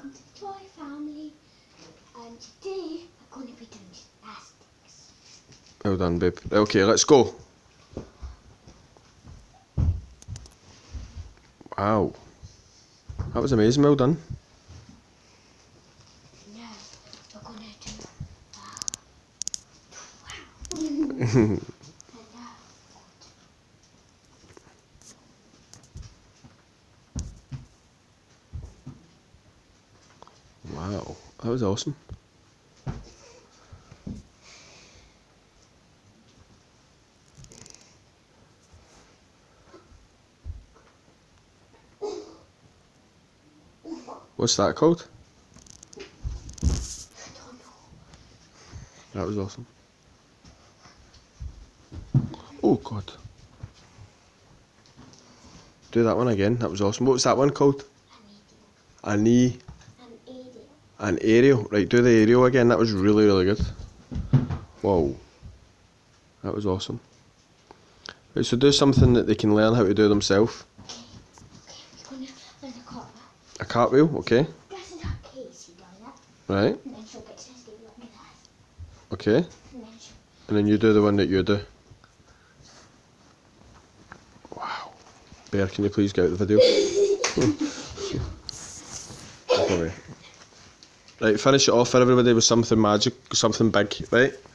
welcome to the Toy Family, and today we're going to be doing gymnastics. Well done, babe. Okay, let's go. Wow. That was amazing, well done. Now we're going to do wow. Wow, that was awesome. What's that called? That was awesome. Oh God. Do that one again, that was awesome. What was that one called? A knee. An aerial. Right, do the aerial again, that was really, really good. Whoa. That was awesome. Right, so do something that they can learn how to do themselves. Okay, we're going to learn A cartwheel, okay. This is how Casey does it. Right. And then she'll get to do like this. Okay. And then you do the one that you do. Wow. Bear, can you please get out the video? Right, finish it off for everybody with something magic, something big, right?